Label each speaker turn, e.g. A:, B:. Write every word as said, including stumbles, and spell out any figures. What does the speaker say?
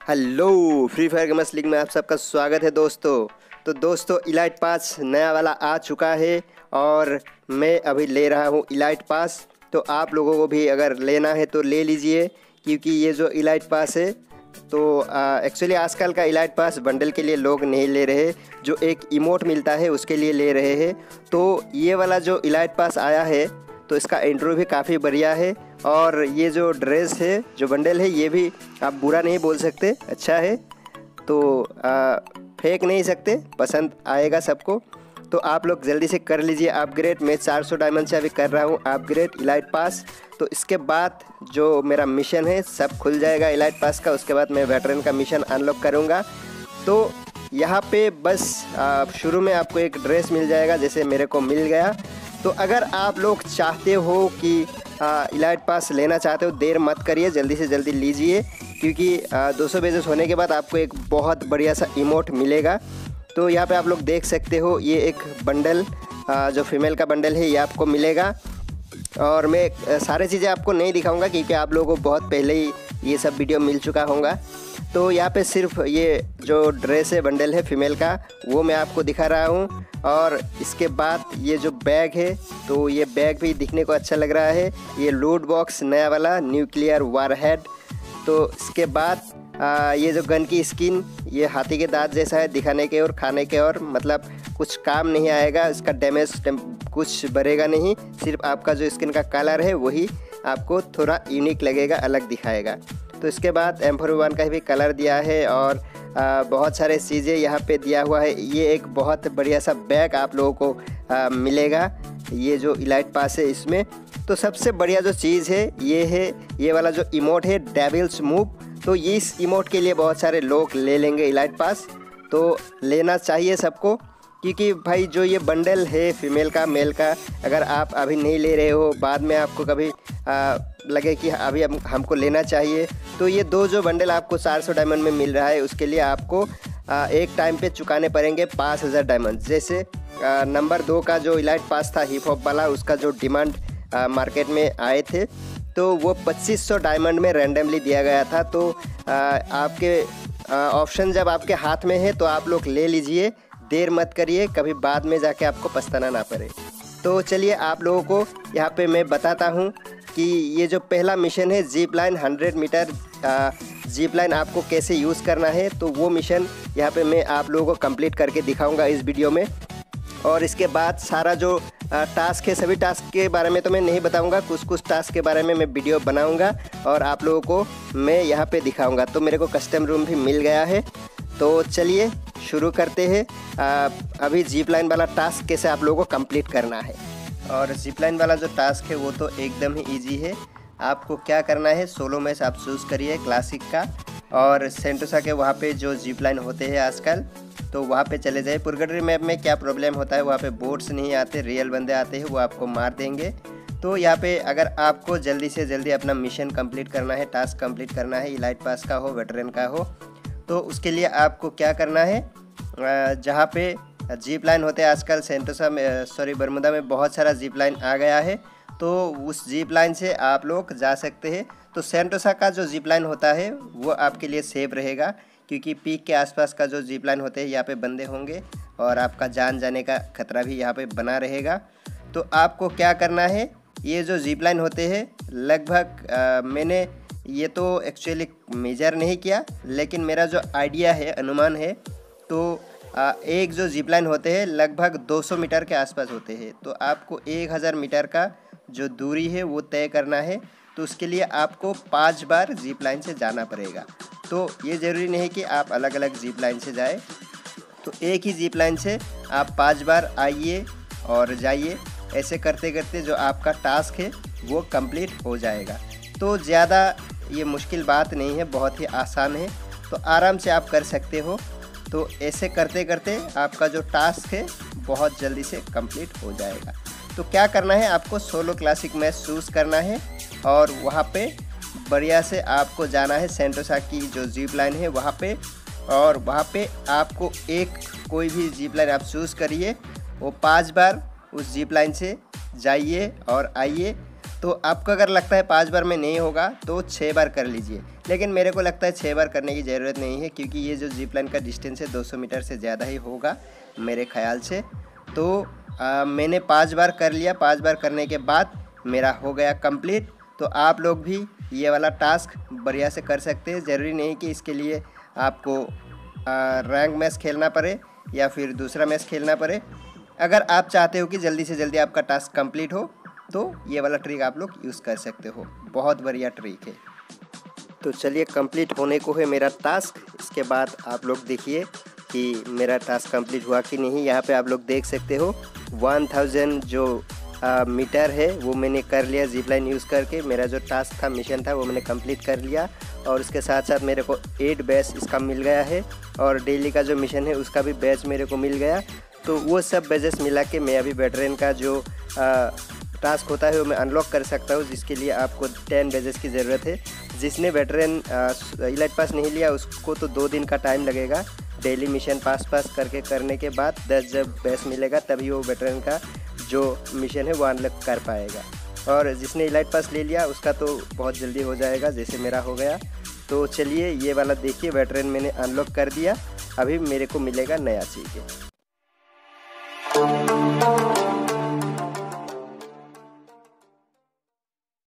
A: Hello Free Fire gamers league में आप सबका स्वागत है दोस्तों। तो दोस्तों इलाइट पास नया वाला आ चुका है और मैं अभी ले रहा हूँ इलाइट पास। तो आप लोगों को भी अगर लेना है तो ले लीजिए, क्योंकि ये जो इलाइट पास है तो एक्चुअली आजकल का इलाइट पास बंडल के लिए लोग नहीं ले रहे, जो एक इमोट मिलता है उसके लिए ले रहे हैं। तो ये वाला जो इलाइट पास आया है तो इसका इंट्रो भी काफ़ी बढ़िया है, और ये जो ड्रेस है, जो बंडल है, ये भी आप बुरा नहीं बोल सकते, अच्छा है। तो आ, फेंक नहीं सकते, पसंद आएगा सबको। तो आप लोग जल्दी से कर लीजिए अपग्रेड। मैं चार सौ डायमंड से अभी कर रहा हूँ अपग्रेड इलाइट पास। तो इसके बाद जो मेरा मिशन है सब खुल जाएगा इलाइट पास का। उसके बाद मैं वेटरन का मिशन अनलॉक करूँगा। तो यहाँ पे बस शुरू में आपको एक ड्रेस मिल जाएगा, जैसे मेरे को मिल गया। तो अगर आप लोग चाहते हो कि इलाइट पास लेना चाहते हो, देर मत करिए, जल्दी से जल्दी लीजिए, क्योंकि दो सौ बेजेस होने के बाद आपको एक बहुत बढ़िया सा इमोट मिलेगा। तो यहाँ पे आप लोग देख सकते हो, ये एक बंडल जो फीमेल का बंडल है ये आपको मिलेगा। और मैं सारे चीज़ें आपको नहीं दिखाऊंगा क्योंकि आप लोगों को बहुत पहले ही ये सब वीडियो मिल चुका होगा। तो यहाँ पे सिर्फ ये जो ड्रेस है बंडल है फीमेल का, वो मैं आपको दिखा रहा हूँ। और इसके बाद ये जो बैग है, तो ये बैग भी दिखने को अच्छा लग रहा है। ये लूट बॉक्स नया वाला न्यूक्लियर वारहेड। तो इसके बाद आ, ये जो गन की स्किन, ये हाथी के दांत जैसा है दिखाने के और खाने के, और मतलब कुछ काम नहीं आएगा, इसका डैमेज कुछ बढ़ेगा नहीं, सिर्फ आपका जो स्किन का कलर है वही आपको थोड़ा यूनिक लगेगा, अलग दिखाएगा। तो इसके बाद एम फोर वन का भी कलर दिया है, और आ, बहुत सारे चीज़ें यहाँ पे दिया हुआ है। ये एक बहुत बढ़िया सा बैग आप लोगों को आ, मिलेगा, ये जो इलाइट पास है इसमें। तो सबसे बढ़िया जो चीज़ है ये है ये वाला जो इमोट है डेविल्स मूव। तो ये इस इमोट के लिए बहुत सारे लोग ले लेंगे इलाइट पास, तो लेना चाहिए सबको, क्योंकि भाई जो ये बंडल है फीमेल का मेल का, अगर आप अभी नहीं ले रहे हो, बाद में आपको कभी आ, लगे कि अभी हम, हमको लेना चाहिए, तो ये दो जो बंडल आपको चार सौ डायमंड में मिल रहा है उसके लिए आपको आ, एक टाइम पे चुकाने पड़ेंगे पाँच हज़ार डायमंड। जैसे आ, नंबर दो का जो इलाइट पास था हिप हॉप वाला, उसका जो डिमांड मार्केट में आए थे तो वो पच्चीस सौ डायमंड में रैंडमली दिया गया था। तो आ, आपके ऑप्शन जब आपके हाथ में है तो आप लोग ले लीजिए, देर मत करिए, कभी बाद में जाके आपको पछताना ना पड़े। तो चलिए आप लोगों को यहाँ पे मैं बताता हूँ कि ये जो पहला मिशन है jeep line hundred meter jeep line आपको कैसे यूज़ करना है, तो वो मिशन यहाँ पे मैं आप लोगों को कंप्लीट करके दिखाऊंगा इस वीडियो में। और इसके बाद सारा जो टास्क है, सभी टास्क के बारे में तो मैं नहीं बताऊंगा, कुछ कुछ टास्क के बारे में मैं वीडियो बनाऊंगा और आप लोगों को मैं यहाँ पे दिखाऊंगा। तो मेरे को कस्टम रूम भी मिल गया है। तो चलिए शुरू करते हैं। अभी जीप लाइन वाला टास्क कैसे आप लोगों को कंप्लीट करना है। और जीप लाइन वाला जो टास्क है वो तो एकदम ही ईजी है। आपको क्या करना है, सोलो मैच आप चूज़ करिए क्लासिक का, और सेंटोसा के वहाँ पे जो जीप लाइन होते हैं आजकल, तो वहाँ पे चले जाए। पुरगड्री मैप में क्या प्रॉब्लम होता है, वहाँ पे बोट्स नहीं आते, रियल बंदे आते हैं, वो आपको मार देंगे। तो यहाँ पे अगर आपको जल्दी से जल्दी अपना मिशन कंप्लीट करना है, टास्क कंप्लीट करना है, इलाइट पास का हो वेटरन का हो, तो उसके लिए आपको क्या करना है, जहाँ पे जीप लाइन होते हैं आजकल सेंटोसा में, सॉरी बरमुदा में बहुत सारा जीप लाइन आ गया है, तो उस जीप लाइन से आप लोग जा सकते हैं। तो सेंटोसा का जो जीप लाइन होता है वो आपके लिए सेफ रहेगा, क्योंकि पीक के आसपास का जो जीप लाइन होते हैं यहाँ पे बंदे होंगे और आपका जान जाने का खतरा भी यहाँ पे बना रहेगा। तो आपको क्या करना है, ये जो जीप लाइन होते हैं लगभग मैंने ये तो एक्चुअली मेजर नहीं किया, लेकिन मेरा जो आइडिया है, अनुमान है, तो आ, एक जो जीप लाइन होते हैं लगभग दो सौ मीटर के आसपास होते हैं। तो आपको एक हज़ार मीटर का जो दूरी है वो तय करना है। तो उसके लिए आपको पाँच बार जीप लाइन से जाना पड़ेगा। तो ये ज़रूरी नहीं कि आप अलग अलग जीप लाइन से जाए, तो एक ही जीप लाइन से आप पाँच बार आइए और जाइए। ऐसे करते करते जो आपका टास्क है वो कंप्लीट हो जाएगा। तो ज़्यादा ये मुश्किल बात नहीं है, बहुत ही आसान है, तो आराम से आप कर सकते हो। तो ऐसे करते करते आपका जो टास्क है बहुत जल्दी से कंप्लीट हो जाएगा। तो क्या करना है, आपको सोलो क्लासिक मैच चूज़ करना है और वहाँ पे बढ़िया से आपको जाना है सेंटोसा की जो जीप लाइन है वहाँ पे, और वहाँ पे आपको एक कोई भी जीप लाइन आप चूज़ करिए, वो पांच बार उस जीप लाइन से जाइए और आइए। तो आपको अगर लगता है पाँच बार में नहीं होगा तो छः बार कर लीजिए, लेकिन मेरे को लगता है छः बार करने की ज़रूरत नहीं है, क्योंकि ये जो जिप लाइन का डिस्टेंस है दो सौ मीटर से ज़्यादा ही होगा मेरे ख्याल से। तो आ, मैंने पाँच बार कर लिया। पाँच बार करने के बाद मेरा हो गया कंप्लीट। तो आप लोग भी ये वाला टास्क बढ़िया से कर सकते हैं। ज़रूरी नहीं कि इसके लिए आपको रैंक मैच खेलना पड़े या फिर दूसरा मैच खेलना पड़े। अगर आप चाहते हो कि जल्दी से जल्दी आपका टास्क कंप्लीट हो तो ये वाला ट्रिक आप लोग यूज़ कर सकते हो। बहुत बढ़िया ट्रिक है। तो चलिए, कंप्लीट होने को है मेरा टास्क। इसके बाद आप लोग देखिए कि मेरा टास्क कंप्लीट हुआ कि नहीं। यहाँ पे आप लोग देख सकते हो वन थाउजेंड जो आ, मीटर है वो मैंने कर लिया जिप लाइन यूज़ करके। मेरा जो टास्क था, मिशन था, वो मैंने कंप्लीट कर लिया। और उसके साथ साथ मेरे को एट बैच इसका मिल गया है, और डेली का जो मिशन है उसका भी बैच मेरे को मिल गया। तो वो सब बैचेस मिला के मैं अभी वेटरन का जो आ, टास्क होता है वो मैं अनलॉक कर सकता हूँ, जिसके लिए आपको टेन बैचेस की ज़रूरत है। जिसने वेटरन इलाइट पास नहीं लिया उसको तो दो दिन का टाइम लगेगा। डेली मिशन पास पास करके करने के बाद दस जब बैच मिलेगा तभी वो वेटरन का जो मिशन है वो अनलॉक कर पाएगा। और जिसने इलाइट पास ले लिया उसका तो बहुत जल्दी हो जाएगा, जैसे मेरा हो गया। तो चलिए, ये वाला देखिए, वेटरन मैंने अनलॉक कर दिया। अभी मेरे को मिलेगा नया चीज़।